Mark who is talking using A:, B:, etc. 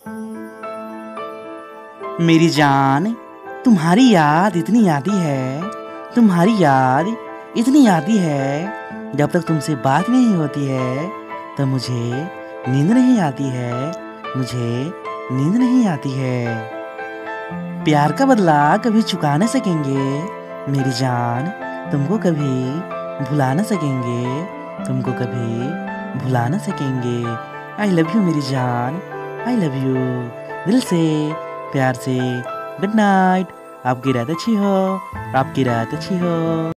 A: मेरी जान, तुम्हारी याद इतनी आती है, तुम्हारी याद इतनी आती है। जब तक तुमसे बात नहीं होती है तब मुझे नींद नहीं आती है, मुझे नींद नहीं आती है। प्यार का बदला कभी चुका न सकेंगे मेरी जान, तुमको कभी भुला न सकेंगे, तुमको कभी भुला न सकेंगे। आई लव यू मेरी जान, आई लव यू दिल से, प्यार से। Good night. आपकी रात अच्छी हो, आपकी रात अच्छी हो।